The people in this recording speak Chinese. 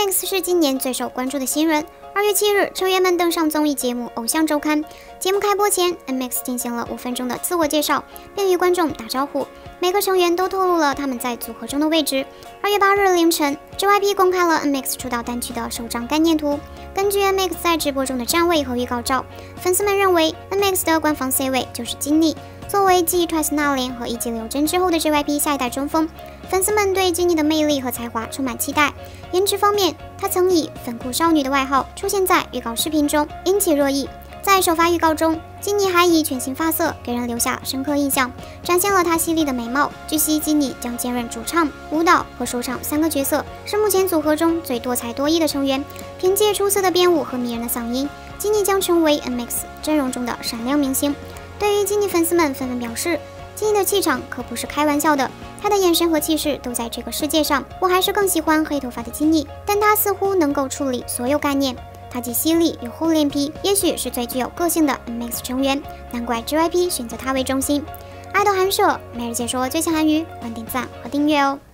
，MX 是今年最受关注的新人。2月7日，成员们登上综艺节目《偶像周刊》。节目开播前 ，MX 进行了5分钟的自我介绍，并与观众打招呼。每个成员都透露了他们在组合中的位置。2月8日凌晨 ，JYP 公开了 MX 出道单曲的首张概念图。根据 MX 在直播中的站位和预告照，粉丝们认为 MX 的官方 C 位就是金妮。作为继 TWICE 那莲和一季柳真之后的 JYP 下一代中锋，粉丝们对金妮的魅力和才华充满期待。颜值方面，她曾以粉裤少女的外号出现在预告视频中，引起热议。在首发预告中，金妮还以全新发色给人留下深刻印象，展现了她犀利的美貌。据悉，金妮将兼任主唱、舞蹈和说唱3个角色，是目前组合中最多才多艺的成员。凭借出色的编舞和迷人的嗓音，金妮将成为 MX 阵容中的闪亮明星。对于金妮，粉丝们纷纷表示，金妮的气场可不是开玩笑的，她的眼神和气势都在这个世界上。我还是更喜欢黑头发的金妮，但她似乎能够处理所有概念。她既犀利又厚脸皮，也许是最具有个性的 MX 成员，难怪 JYP 选择她为中心。爱豆韩舍每日解说最强韩语，欢迎点赞和订阅哦。